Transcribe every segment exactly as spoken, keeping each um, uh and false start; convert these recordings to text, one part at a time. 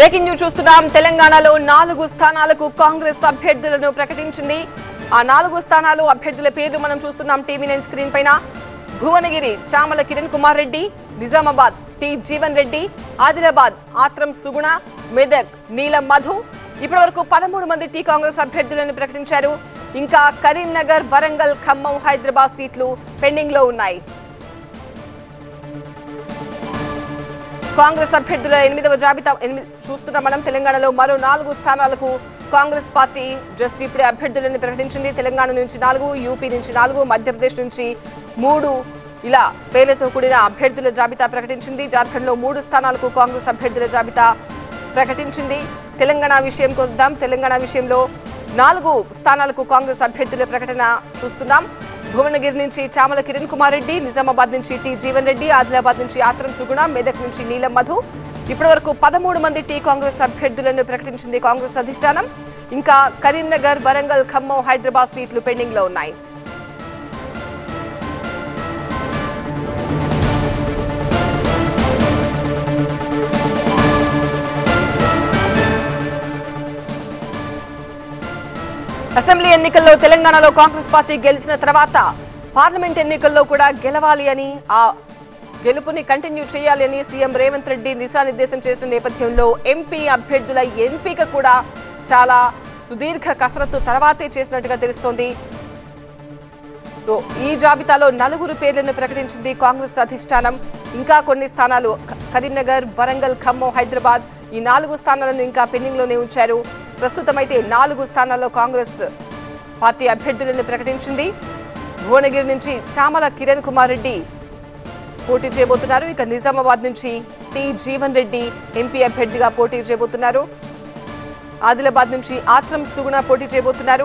Breaking news చూస్తున్నాం. తెలంగాణలో నాలుగు స్థానాలకు కాంగ్రెస్ అభ్యర్థులను ప్రకటించింది. ఆ నాలుగు స్థానాలు అభ్యర్థుల పేర్లు మనం చూస్తున్నాం టీవీ నైన్ స్క్రీన్ పైన. భువనగిరి చామల కిరణ్ కుమార్ రెడ్డి, నిజామాబాద్ టి జీవన్ రెడ్డి, ఆదిలాబాద్ ఆత్రం సుగుణ, మెదక్ నీలం మధు. ఇప్పటి వరకు పదమూడు మంది టీ కాంగ్రెస్ అభ్యర్థులను ప్రకటించారు. ఇంకా కరీంనగర్, వరంగల్, ఖమ్మం, హైదరాబాద్ సీట్లు పెండింగ్ లో ఉన్నాయి. కాంగ్రెస్ అభ్యర్థుల ఎనిమిదవ జాబితా చూస్తున్నాం మనం. తెలంగాణలో మరో నాలుగు స్థానాలకు కాంగ్రెస్ పార్టీ జస్ట్ ఇప్పుడే అభ్యర్థులను ప్రకటించింది. తెలంగాణ నుంచి నాలుగు, యూపీ నుంచి నాలుగు, మధ్యప్రదేశ్ నుంచి మూడు, ఇలా పేర్లతో కూడిన అభ్యర్థుల జాబితా ప్రకటించింది. జార్ఖండ్ లో మూడు స్థానాలకు కాంగ్రెస్ అభ్యర్థుల జాబితా ప్రకటించింది. తెలంగాణ విషయం కొద్దాం. తెలంగాణ విషయంలో నాలుగు స్థానాలకు కాంగ్రెస్ అభ్యర్థుల ప్రకటన చూస్తున్నాం. భువనగిరి నుంచి చామల కిరణ్ కుమార్ రెడ్డి, నిజామాబాద్ నుంచి టి జీవన్ రెడ్డి, ఆదిలాబాద్ నుంచి ఆత్రం సుగుణ, మెదక్ నుంచి నీలం మధు. ఇప్పటి వరకు పదమూడు మంది టీ కాంగ్రెస్ అభ్యర్థులను ప్రకటించింది కాంగ్రెస్ అధిష్టానం. ఇంకా కరీంనగర్, వరంగల్, ఖమ్మం, హైదరాబాద్ సీట్లు పెండింగ్ లో ఉన్నాయి. అసెంబ్లీ ఎన్నికల్లో తెలంగాణలో కాంగ్రెస్ పార్టీ గెలిచిన తర్వాత పార్లమెంట్ ఎన్నికల్లో కూడా గెలవాలి అని, ఆ గెలుపుని కంటిన్యూ చేయాలి అని సీఎం రేవంత్ రెడ్డి దిశానిర్దేశం చేసిన నేపథ్యంలో ఎంపీ అభ్యర్థుల ఎంపిక కూడా చాలా సుదీర్ఘ కసరత్తు తర్వాతే చేసినట్టుగా తెలుస్తోంది. సో ఈ జాబితాలో నలుగురు పేర్లను ప్రకటించింది కాంగ్రెస్ అధిష్టానం. ఇంకా కొన్ని స్థానాలు కరీంనగర్, వరంగల్, ఖమ్మం, హైదరాబాద్ ఈ నాలుగు స్థానాలను ఇంకా పెండింగ్ లోనే ఉంచారు. ప్రస్తుతం అయితే నాలుగు స్థానాల్లో కాంగ్రెస్ పార్టీ అభ్యర్థులను ప్రకటించింది. భువనగిరి నుంచి చామల కిరణ్ కుమార్ రెడ్డి పోటీ చేయబోతున్నారు. ఇక నిజామాబాద్ నుంచి టి జీవన్ రెడ్డి ఎంపీ అభ్యర్థిగా పోటీ చేయబోతున్నారు. ఆదిలాబాద్ నుంచి ఆత్రం సుగుణ పోటీ చేయబోతున్నారు.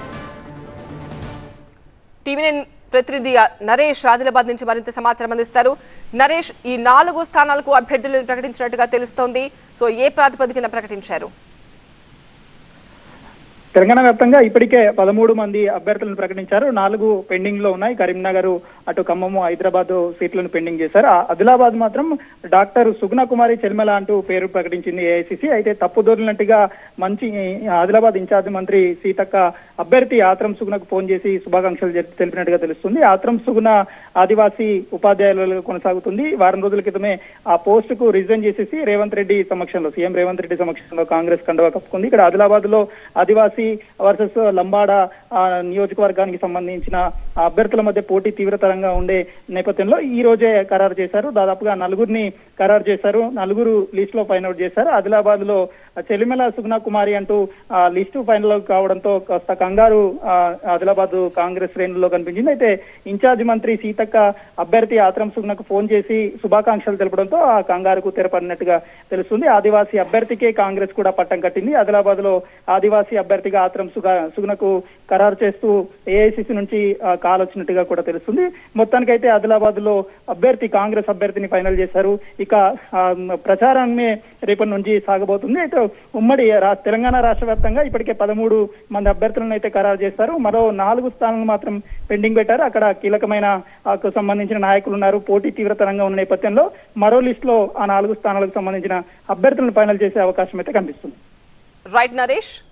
టీవీ నైన్ ప్రతినిధి నరేష్ ఆదిలాబాద్ నుంచి మరింత సమాచారం అందిస్తారు. నరేష్, ఈ నాలుగు స్థానాలకు అభ్యర్థులను ప్రకటించినట్టుగా తెలుస్తోంది. సో ఏ ప్రాతిపదికన ప్రకటించారు? తెలంగాణ వ్యాప్తంగా ఇప్పటికే పదమూడు మంది అభ్యర్థులను ప్రకటించారు. నాలుగు పెండింగ్ లో ఉన్నాయి. కరీంనగర్, అటు ఖమ్మము, హైదరాబాద్ సీట్లను పెండింగ్ చేశారు. ఆదిలాబాద్ మాత్రం డాక్టర్ సుగుణ కుమారి చెల్మెల అంటూ పేరు ప్రకటించింది ఏఐసిసి. అయితే తప్పుదోలినట్టుగా మంచి ఆదిలాబాద్ ఇన్ఛార్జ్ మంత్రి సీతక్క అభ్యర్థి ఆత్రం సుగుణకు ఫోన్ చేసి శుభాకాంక్షలు తెలిపినట్టుగా తెలుస్తుంది. ఆత్రం సుగుణ ఆదివాసీ ఉపాధ్యాయులు కొనసాగుతుంది. వారం రోజుల క్రితమే ఆ పోస్ట్ కు రిజైన్ చేసేసి రేవంత్ రెడ్డి సమక్షంలో, సీఎం రేవంత్ రెడ్డి సమక్షంలో కాంగ్రెస్ కండువా కప్పుకుంది. ఇక్కడ ఆదిలాబాద్ లో ఆదివాసీ వర్సెస్ లంబాడ నియోజకవర్గానికి సంబంధించిన అభ్యర్థుల మధ్య పోటీ తీవ్రతరంగా ఉండే నేపథ్యంలో ఈ రోజే ఖరారు చేశారు. దాదాపుగా నలుగురిని ఖరారు చేశారు. నలుగురు లిస్ట్ లో ఫైన్ అవుట్ చేశారు. ఆదిలాబాద్ లో చెలిమెల సుగుణ కుమారి అంటూ లిస్టు ఫైనల్ కావడంతో కాస్త కంగారు ఆదిలాబాద్ కాంగ్రెస్ శ్రేణుల్లో కనిపించింది. అయితే ఇన్ఛార్జ్ మంత్రి సీతక్క అభ్యర్థి ఆత్రం సుగుణకు ఫోన్ చేసి శుభాకాంక్షలు తెలపడంతో ఆ కంగారుకు తెరపడినట్టుగా తెలుస్తుంది. ఆదివాసీ అభ్యర్థికే కాంగ్రెస్ కూడా పట్టం కట్టింది. ఆదిలాబాద్ లో ఆదివాసీ అభ్యర్థిగా ఆత్రం సుగుణకు ఖరారు చేస్తూ ఏఐసిసి నుంచి కాల్ వచ్చినట్టుగా కూడా తెలుస్తుంది. మొత్తానికైతే ఆదిలాబాద్ లో అభ్యర్థి కాంగ్రెస్ అభ్యర్థిని ఫైనల్ చేశారు. ఇక ప్రచారాన్ని రేపటి నుంచి సాగబోతుంది. అయితే ఉమ్మడి తెలంగాణ రాష్ట్ర వ్యాప్తంగా ఇప్పటికే పదమూడు మంది అభ్యర్థులను అయితే ఖరారు చేస్తారు. మరో నాలుగు స్థానాలు మాత్రం పెండింగ్ పెట్టారు. అక్కడ కీలకమైన సంబంధించిన నాయకులు ఉన్నారు. పోటీ తీవ్రతరంగా ఉన్న నేపథ్యంలో మరో లిస్ట్ లో ఆ నాలుగు స్థానాలకు సంబంధించిన అభ్యర్థులను ఫైనల్ చేసే అవకాశం అయితే కనిపిస్తుంది. రైట్ నరేష్.